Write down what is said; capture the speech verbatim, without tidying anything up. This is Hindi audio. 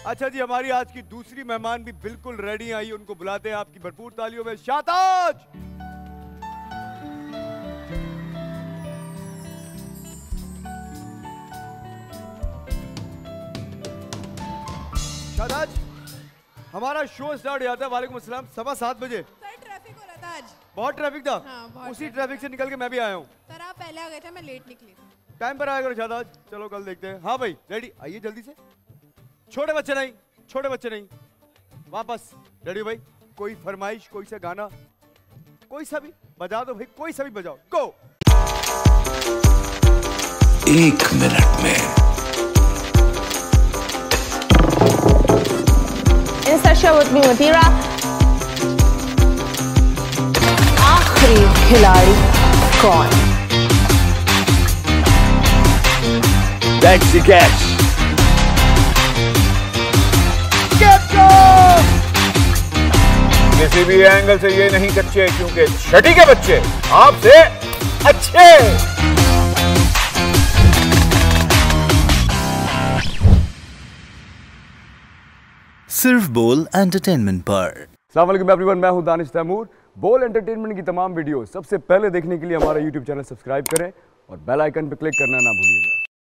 अच्छा जी, हमारी आज की दूसरी मेहमान भी बिल्कुल रेडी आई, उनको बुलाते हैं आपकी भरपूर तालियों में। शाहताज। शाहताज, हमारा शो स्टार्ट हो जाता है वालेकुम अस्सलाम सवा सात बजे। सर ट्रैफिक हो रहा था आज। बहुत ट्रैफिक था। हाँ, बहुत उसी ट्रैफिक से निकल के मैं भी आया हूँ। सर आप पहले आ गए थे, मैं लेट निकली थी। टाइम पर आया करो शाहताज। चलो कल देखते हैं। हाँ भाई रेडी, आइए जल्दी से। छोटे बच्चे नहीं, छोटे बच्चे नहीं, वापस। रेडी भाई, कोई फरमाइश, कोई सा गाना, कोई सा भी बजा दो भाई, कोई सा भी बजाओ। गो। एक मिनट में इंसर्शन विद मी मतीरा। आखिरी खिलाड़ी कौन? That's the catch. किसी भी एंगल से ये नहीं कच्चे, क्योंकि छठी के बच्चे आपसे अच्छे। सिर्फ बोल एंटरटेनमेंट पर। अस्सलाम वालेकुम एवरीवन, मैं हूं दानिश तैमूर। बोल एंटरटेनमेंट की तमाम वीडियो सबसे पहले देखने के लिए हमारा यूट्यूब चैनल सब्सक्राइब करें और बेल आइकन पर क्लिक करना ना भूलिएगा।